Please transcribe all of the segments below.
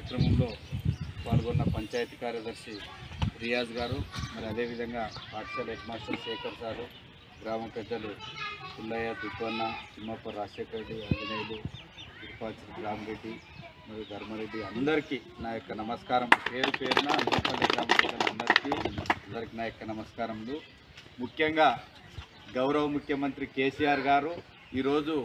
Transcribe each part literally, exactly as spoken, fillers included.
కార్యక్రమంలో పాల్గొన్న పంచాయతీ కార్యదర్శి రియాజ్ గారు, మరి అదేవిధంగా పాఠశాల హెడ్ మాస్టర్ శేఖర్ సారు, గ్రామ పెద్దలు పుల్లయ్య, దుప్పన్న, తిమ్మప్ప, రాజశేఖర రెడ్డి, ఆంజనేయులు, తిరుపాచి రామరెడ్డి మరియు ధర్మారెడ్డి అందరికీ నా యొక్క నమస్కారం. పేరు పేరున అందరిపల్లి గ్రామ ప్రజలందరికీ అందరికీ నా యొక్క నమస్కారములు. ముఖ్యంగా గౌరవ ముఖ్యమంత్రి కేసీఆర్ గారు ఈరోజు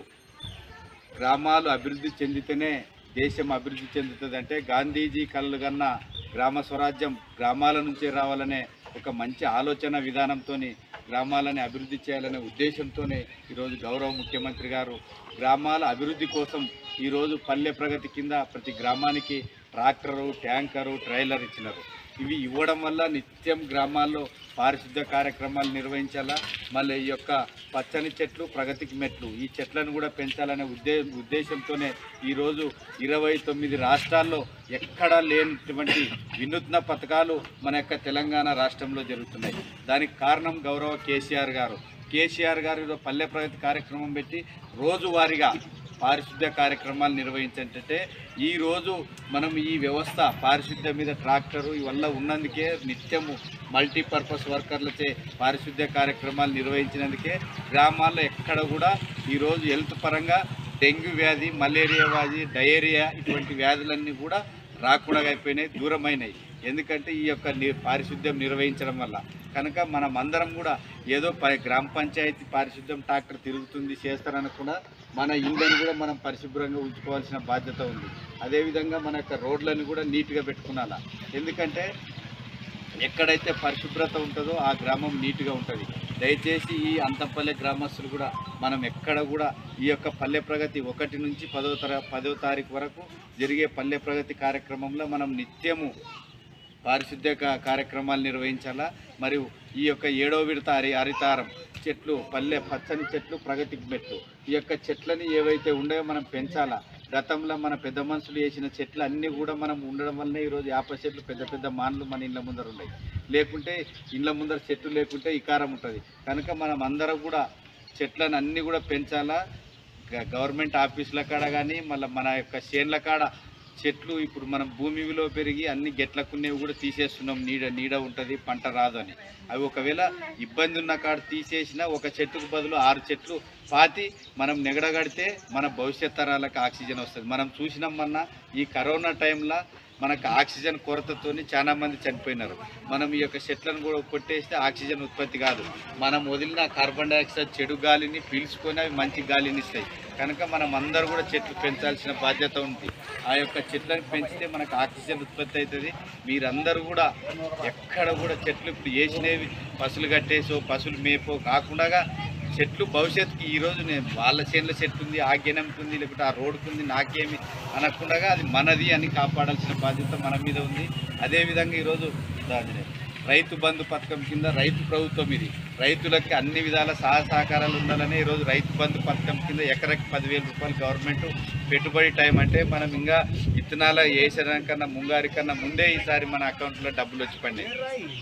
గ్రామాలు అభివృద్ధి చెందితేనే దేశం అభివృద్ధి చెందుతుంది అంటే గాంధీజీ కళ్ళు కన్న గ్రామ స్వరాజ్యం గ్రామాల నుంచే రావాలనే ఒక మంచి ఆలోచన విధానంతో గ్రామాలని అభివృద్ధి చేయాలనే ఉద్దేశంతోనే ఈరోజు గౌరవ ముఖ్యమంత్రి గారు గ్రామాల అభివృద్ధి కోసం ఈరోజు పల్లె ప్రగతి కింద ప్రతి గ్రామానికి ట్రాక్టరు, ట్యాంకరు, ట్రైలర్ ఇచ్చినారు. ఇవి ఇవ్వడం వల్ల నిత్యం గ్రామాల్లో పారిశుద్ధ్య కార్యక్రమాలు నిర్వహించాలా, మళ్ళీ ఈ యొక్క పచ్చని చెట్లు ప్రగతికి మెట్లు, ఈ చెట్లను కూడా పెంచాలనే ఉద్దే ఉద్దేశంతోనే ఈరోజు ఇరవై తొమ్మిది రాష్ట్రాల్లో ఎక్కడా లేనటువంటి వినూత్న పథకాలు మన యొక్క తెలంగాణ రాష్ట్రంలో జరుగుతున్నాయి. దానికి కారణం గౌరవ కేసీఆర్ గారు. కేసీఆర్ గారు పల్లె ప్రగతి కార్యక్రమం పెట్టి రోజువారీగా పారిశుద్ధ్య కార్యక్రమాలు నిర్వహించంటే ఈరోజు మనం ఈ వ్యవస్థ పారిశుద్ధ్యం మీద ట్రాక్టరు ఇవల్ల ఉన్నందుకే నిత్యము మల్టీపర్పస్ వర్కర్లచే పారిశుద్ధ్య కార్యక్రమాలు నిర్వహించినందుకే గ్రామాల్లో ఎక్కడ కూడా ఈరోజు హెల్త్ పరంగా డెంగ్యూ వ్యాధి, మలేరియా వ్యాధి, డయేరియా ఇటువంటి వ్యాధులన్నీ కూడా రాకుండా అయిపోయినాయి, దూరమైనాయి. ఎందుకంటే ఈ యొక్క పారిశుద్ధ్యం నిర్వహించడం వల్ల కనుక మనం అందరం కూడా ఏదో గ్రామ పంచాయతీ పారిశుద్ధ్యం ట్రాక్టర్ తిరుగుతుంది చేస్తారనకుండా మన ఇళ్ళని కూడా మనం పరిశుభ్రంగా ఉంచుకోవాల్సిన బాధ్యత ఉంది. అదేవిధంగా మన యొక్క రోడ్లను కూడా నీట్గా పెట్టుకున్నాలా. ఎందుకంటే ఎక్కడైతే పరిశుభ్రత ఉంటుందో ఆ గ్రామం నీట్గా ఉంటుంది. దయచేసి ఈ అంతంపల్లె గ్రామస్తులు కూడా మనం ఎక్కడ కూడా ఈ యొక్క పల్లె ప్రగతి ఒకటి నుంచి పదో తర పదో తారీఖు వరకు జరిగే పల్లె ప్రగతి కార్యక్రమంలో మనం నిత్యము పారిశుద్ధ్య కార్యక్రమాలు నిర్వహించాలా. మరియు ఈ యొక్క ఏడో విడత హరి హరితారం చెట్లు, పల్లె పచ్చని చెట్లు ప్రగతికి మెట్లు, ఈ యొక్క చెట్లని ఏవైతే ఉండేవో మనం పెంచాలా. గతంలో మన పెద్ద మనుషులు వేసిన చెట్లు అన్నీ కూడా మనం ఉండడం వల్లనే ఈరోజు యాప చెట్లు పెద్ద పెద్ద మాన్లు మన ఇళ్ళ ముందర ఉన్నాయి. లేకుంటే ఇళ్ళ ముందర చెట్లు లేకుంటే ఇకారం ఉంటుంది. కనుక మనం అందరం కూడా చెట్లను అన్నీ కూడా పెంచాలా. గవర్నమెంట్ ఆఫీసుల కాడ కానీ మళ్ళీ మన యొక్క చేన్ల కాడ చెట్లు ఇప్పుడు మనం భూమి విలువ పెరిగి అన్ని గెట్లకునేవి కూడా తీసేస్తున్నాం. నీడ నీడ ఉంటుంది, పంట రాదు అని. అవి ఒకవేళ ఇబ్బంది ఉన్న కాడ తీసేసినా ఒక చెట్టుకు బదులు ఆరు చెట్లు పాతి మనం నెగడగడితే మన భవిష్యత్ తరాలకు ఆక్సిజన్ వస్తుంది. మనం చూసినాం మొన్న ఈ కరోనా టైంలో మనకు ఆక్సిజన్ కొరతతో చాలా మంది చనిపోయినారు. మనం ఈ యొక్క చెట్లను కూడా కొట్టేస్తే ఆక్సిజన్ ఉత్పత్తి కాదు. మనం వదిలిన కార్బన్ డైఆక్సైడ్ చెడు గాలిని పీల్చుకొని అవి మంచి గాలిని ఇస్తాయి. కనుక మనం అందరూ కూడా చెట్లు పెంచాల్సిన బాధ్యత ఉంది. ఆ యొక్క చెట్లను పెంచితే మనకు ఆక్సిజన్ ఉత్పత్తి అవుతుంది. మీరందరూ కూడా ఎక్కడ కూడా చెట్లు ఇప్పుడు వేసినవి పసులు కట్టేసో పసులు మేపో కాకుండా చెట్లు భవిష్యత్తుకి ఈరోజు నేను వాళ్ళ చేనుల చెట్టు ఉంది, ఆ గెనంకు ఉంది, లేకపోతే ఆ రోడ్డుకు ఉంది, నాకేమి అనకుండా అది మనది అని కాపాడాల్సిన బాధ్యత మన మీద ఉంది. అదేవిధంగా ఈరోజు రైతు బంధు పథకం కింద రైతు ప్రభుత్వం ఇది. రైతులకి అన్ని విధాల సహా సహకారాలు ఉండాలని ఈరోజు రైతు బంధు పథకం కింద ఎకరాకి పదివేల రూపాయలు గవర్నమెంట్ పెట్టుబడి టైం అంటే మనం ఇంకా విత్తనాల వేసడం కన్నా ముంగారి కన్నా ముందే ఈసారి మన అకౌంట్లో డబ్బులు వచ్చి పడినాయి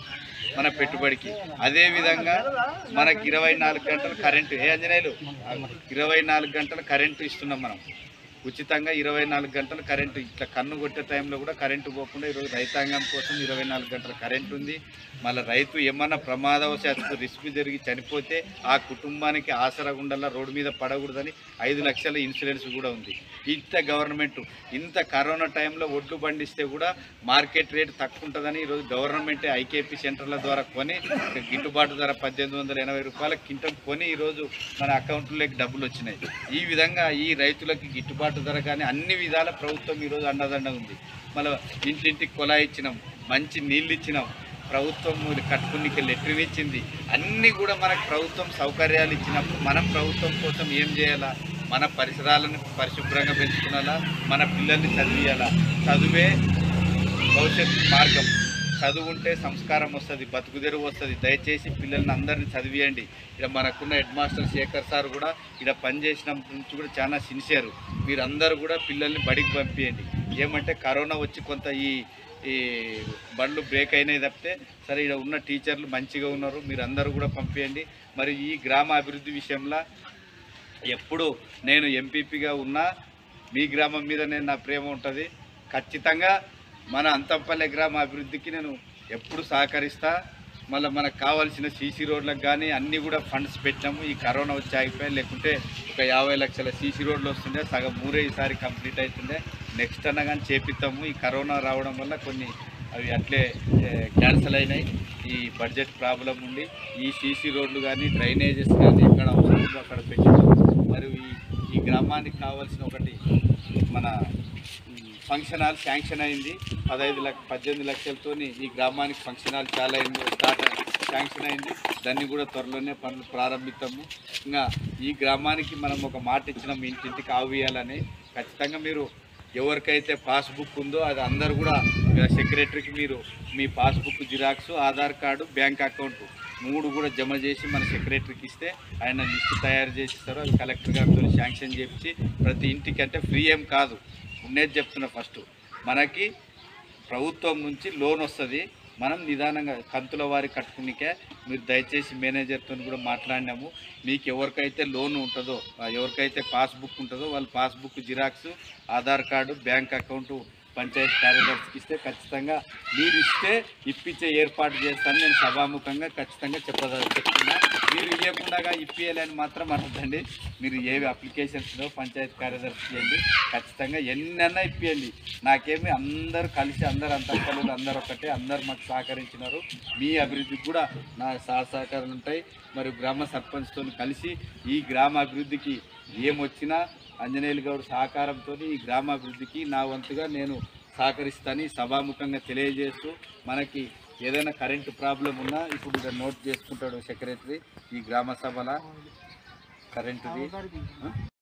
మన పెట్టుబడికి. అదేవిధంగా మనకి ఇరవై నాలుగు గంటలు కరెంటు, ఏ అంజనేయులు ఇరవై నాలుగు గంటలు కరెంటు ఇస్తున్నాం మనం ఉచితంగా. ఇరవై నాలుగు గంటలు కరెంటు ఇట్లా కన్ను కొట్టే టైంలో కూడా కరెంటు పోకుండా ఈరోజు రైతాంగం కోసం ఇరవై నాలుగు గంటల కరెంటు ఉంది. మళ్ళీ రైతు ఏమన్నా ప్రమాదవశాత్తు రిస్క్ జరిగి చనిపోతే ఆ కుటుంబానికి ఆసరా ఉండాలా, రోడ్డు మీద పడకూడదని ఐదు లక్షల ఇన్సూరెన్స్ కూడా ఉంది. ఇంత గవర్నమెంట్ ఇంత కరోనా టైంలో ఒడ్లు పండిస్తే కూడా మార్కెట్ రేట్ తక్కువ ఉంటుందని ఈరోజు గవర్నమెంటే ఐకేపీ సెంటర్ల ద్వారా కొని గిట్టుబాటు ధర పద్దెనిమిది వందల ఎనభై రూపాయల కింటం కొని ఈరోజు మన అకౌంట్లోకి డబ్బులు వచ్చినాయి. ఈ విధంగా ఈ రైతులకి గిట్టుబాటు ధర కానీ అన్ని విధాల ప్రభుత్వం ఈరోజు అండదండ ఉంది. మళ్ళీ ఇంటింటికి కుళాయి ఇచ్చినాం, మంచి నీళ్ళు ఇచ్చినాం, ప్రభుత్వం కట్టుకునికి లెట్రిన్ ఇచ్చింది. అన్నీ కూడా మనకు ప్రభుత్వం సౌకర్యాలు ఇచ్చినప్పుడు మనం ప్రభుత్వం కోసం ఏం చేయాలా? మన పరిసరాలను పరిశుభ్రంగా పెంచుకునాలా, మన పిల్లల్ని చదివియాలా. చదువే భవిష్యత్తు మార్గం. చదువు ఉంటే సంస్కారం వస్తుంది, బతుకుదెరువు వస్తుంది. దయచేసి పిల్లల్ని అందరినీ చదివియండి. ఇక్కడ మనకున్న హెడ్ మాస్టర్ శేఖర్ సార్ కూడా ఇక్కడ పనిచేసినప్పటి నుంచి కూడా చాలా సిన్సియర్. మీరందరూ కూడా పిల్లల్ని బడికి పంపించండి. ఏమంటే కరోనా వచ్చి కొంత ఈ ఈ బండ్లు బ్రేక్ అయినాయి తప్పితే సరే ఇక్కడ ఉన్న టీచర్లు మంచిగా ఉన్నారు. మీరందరూ కూడా పంపించండి. మరి ఈ గ్రామ అభివృద్ధి విషయంలో ఎప్పుడు నేను ఎంపీపీగా ఉన్నా మీ గ్రామం మీద నేను నా ప్రేమ ఉంటుంది. ఖచ్చితంగా మన అంతంపల్లె గ్రామ అభివృద్ధికి నేను ఎప్పుడు సహకరిస్తా. మళ్ళీ మనకు కావాల్సిన సీసీ రోడ్లకు కానీ అన్నీ కూడా ఫండ్స్ పెట్టినాము. ఈ కరోనా వచ్చి ఆగిపోయాయి, లేకుంటే ఒక యాభై లక్షల సీసీ రోడ్లు వస్తుండే, సగం మూరే ఈసారి కంప్లీట్ అవుతుండే. నెక్స్ట్ అన్న కానీ చేపిస్తాము. ఈ కరోనా రావడం వల్ల కొన్ని అవి అట్లే క్యాన్సిల్ అయినాయి. ఈ బడ్జెట్ ప్రాబ్లం ఉండి ఈ సీసీ రోడ్లు కానీ డ్రైనేజెస్ కానీ ఎక్కడ అవసరం అక్కడ పెట్టాము. మరియు ఈ ఈ గ్రామానికి కావాల్సిన ఒకటి మన ఫంక్షన్ హాల్ శాంక్షన్ అయింది. పదహైదు లక్ష పద్దెనిమిది లక్షలతో ఈ గ్రామానికి ఫంక్షన్ హాల్ చాలా అయింది, స్టార్ట్ శాంక్షన్ అయింది. దాన్ని కూడా త్వరలోనే పనులు ప్రారంభిస్తాము. ఇంకా ఈ గ్రామానికి మనం ఒక మాట ఇచ్చినాం, ఇంటింటికి ఆవియాలని. ఖచ్చితంగా మీరు ఎవరికైతే పాస్బుక్ ఉందో అది అందరు కూడా సెక్రటరీకి మీరు మీ passbook xerox, Aadhaar card, bank account మూడు కూడా జమ చేసి మన సెక్రటరీకి ఇస్తే ఆయన లిస్టు తయారు చేసి ఇస్తారు. అది కలెక్టర్ గారితో శాంక్షన్ చేయించి ప్రతి ఇంటికి, అంటే ఫ్రీ ఏం కాదు, ఉండేది చెప్తున్నా. ఫస్ట్ మనకి ప్రభుత్వం నుంచి లోన్ వస్తుంది, మనం నిదానంగా కంతుల వారి కట్టుకునికే మీరు దయచేసి మేనేజర్తో కూడా మాట్లాడినాము. మీకు ఎవరికైతే లోన్ ఉంటుందో, ఎవరికైతే పాస్బుక్ ఉంటుందో వాళ్ళు passbook xerox, Aadhaar card, bank account panchayat కార్యదర్శికి ఇస్తే ఖచ్చితంగా మీరు ఇస్తే ఇప్పించే ఏర్పాటు చేస్తాను నేను సభాముఖంగా ఖచ్చితంగా చెప్పదా చెప్తున్నా. మీరు ఇవ్వకుండా ఇప్పియాలని మాత్రం అనొద్దండి. మీరు ఏవి అప్లికేషన్స్ పంచాయతీ కార్యదర్శి చేయండి, ఖచ్చితంగా ఎన్నైనా ఇప్పియండి. నాకేమి అందరూ కలిసి అందరు అంతర్కలు అందరూ ఒకటే, అందరు మాకు సహకరించినారు. మీ అభివృద్ధికి కూడా నా సహకారాలు ఉంటాయి. మరియు గ్రామ సర్పంచ్తో కలిసి ఈ గ్రామ అభివృద్ధికి ఏమొచ్చినా అంజనేయులు గౌడ్ సహకారంతో ఈ గ్రామాభివృద్ధికి నా వంతుగా నేను సహకరిస్తాను సభాముఖంగా తెలియజేస్తూ, మనకి ఏదైనా కరెంటు ప్రాబ్లం ఉన్నా ఇప్పుడు నోట్ చేసుకుంటాడు సెక్రటరీ ఈ గ్రామ సభల కరెంటుది.